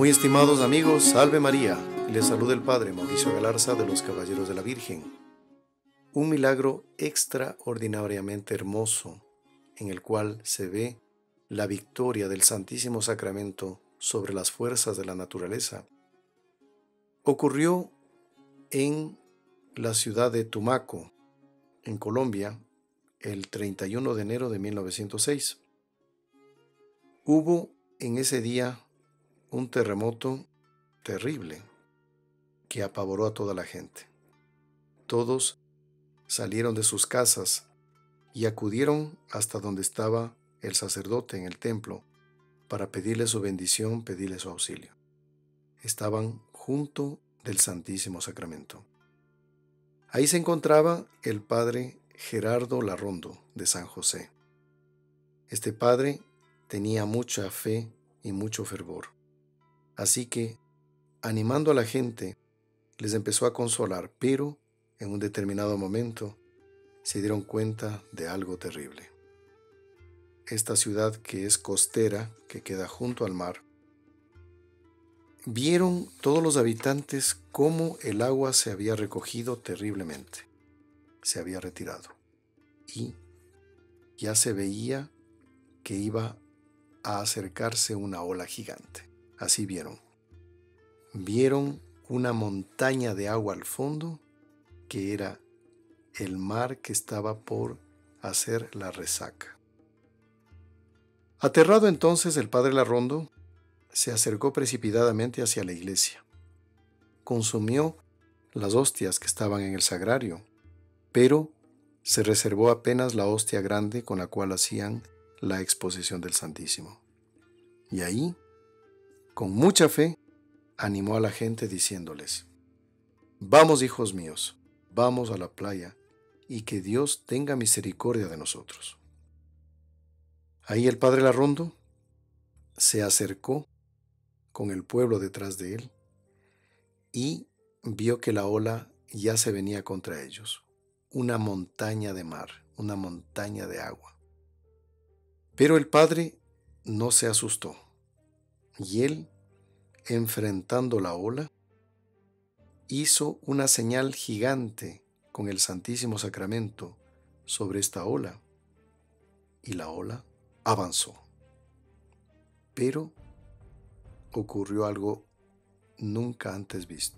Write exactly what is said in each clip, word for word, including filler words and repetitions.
Muy estimados amigos, salve María. Les saluda el Padre Mauricio Galarza de los Caballeros de la Virgen. Un milagro extraordinariamente hermoso en el cual se ve la victoria del Santísimo Sacramento sobre las fuerzas de la naturaleza. Ocurrió en la ciudad de Tumaco, en Colombia, el treinta y uno de enero de mil novecientos seis. Hubo en ese día un terremoto terrible que apavoró a toda la gente. Todos salieron de sus casas y acudieron hasta donde estaba el sacerdote en el templo para pedirle su bendición, pedirle su auxilio. Estaban junto del Santísimo Sacramento. Ahí se encontraba el padre Gerardo Larrondo de San José. Este padre tenía mucha fe y mucho fervor. Así que, animando a la gente, les empezó a consolar, pero en un determinado momento se dieron cuenta de algo terrible. Esta ciudad que es costera, que queda junto al mar, vieron todos los habitantes cómo el agua se había recogido terriblemente, se había retirado, y ya se veía que iba a acercarse una ola gigante. Así vieron. Vieron una montaña de agua al fondo, que era el mar que estaba por hacer la resaca. Aterrado entonces, el padre Larrondo se acercó precipitadamente hacia la iglesia. Consumió las hostias que estaban en el sagrario, pero se reservó apenas la hostia grande con la cual hacían la exposición del Santísimo. Y ahí, con mucha fe, animó a la gente diciéndoles: «Vamos, hijos míos, vamos a la playa y que Dios tenga misericordia de nosotros». Ahí el padre Larrondo se acercó con el pueblo detrás de él y vio que la ola ya se venía contra ellos, una montaña de mar, una montaña de agua. Pero el padre no se asustó, y él, enfrentando la ola, hizo una señal gigante con el Santísimo Sacramento sobre esta ola, y la ola avanzó. Pero ocurrió algo nunca antes visto.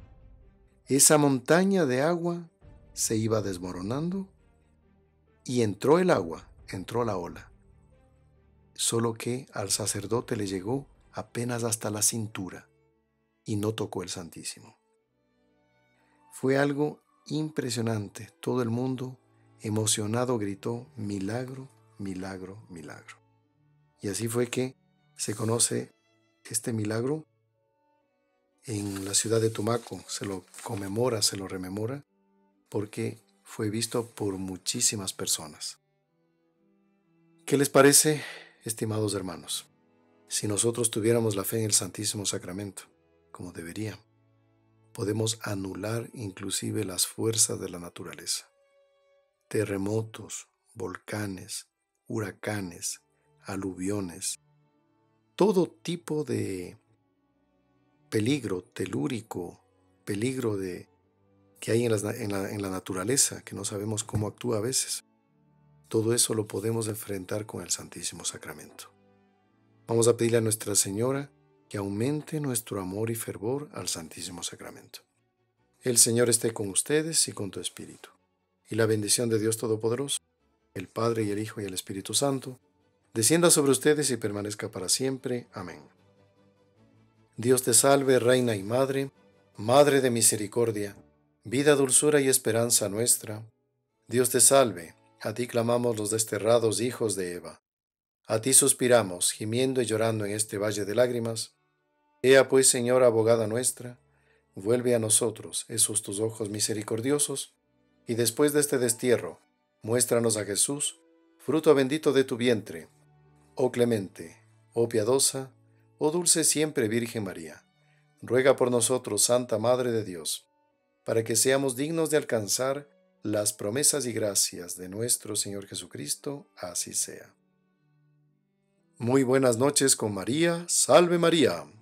Esa montaña de agua se iba desmoronando y entró el agua, entró la ola, solo que al sacerdote le llegó apenas hasta la cintura y no tocó el Santísimo. Fue algo impresionante. Todo el mundo, emocionado, gritó: «Milagro, milagro, milagro». Y así fue que se conoce este milagro en la ciudad de Tumaco. Se lo conmemora, se lo rememora, porque fue visto por muchísimas personas. ¿Qué les parece, estimados hermanos? Si nosotros tuviéramos la fe en el Santísimo Sacramento, como debería, podemos anular inclusive las fuerzas de la naturaleza. Terremotos, volcanes, huracanes, aluviones, todo tipo de peligro telúrico, peligro de, que hay en la, en, la, en la naturaleza, que no sabemos cómo actúa a veces. Todo eso lo podemos enfrentar con el Santísimo Sacramento. Vamos a pedirle a Nuestra Señora que aumente nuestro amor y fervor al Santísimo Sacramento. El Señor esté con ustedes y con tu espíritu. Y la bendición de Dios Todopoderoso, el Padre y el Hijo y el Espíritu Santo, descienda sobre ustedes y permanezca para siempre. Amén. Dios te salve, Reina y Madre, Madre de misericordia, vida, dulzura y esperanza nuestra. Dios te salve, a ti clamamos los desterrados hijos de Eva. A ti suspiramos, gimiendo y llorando en este valle de lágrimas. Ea pues, Señora abogada nuestra, vuelve a nosotros esos tus ojos misericordiosos, y después de este destierro, muéstranos a Jesús, fruto bendito de tu vientre. Oh clemente, oh piadosa, oh dulce siempre Virgen María, ruega por nosotros, Santa Madre de Dios, para que seamos dignos de alcanzar las promesas y gracias de nuestro Señor Jesucristo. Así sea. Muy buenas noches con María. Salve María.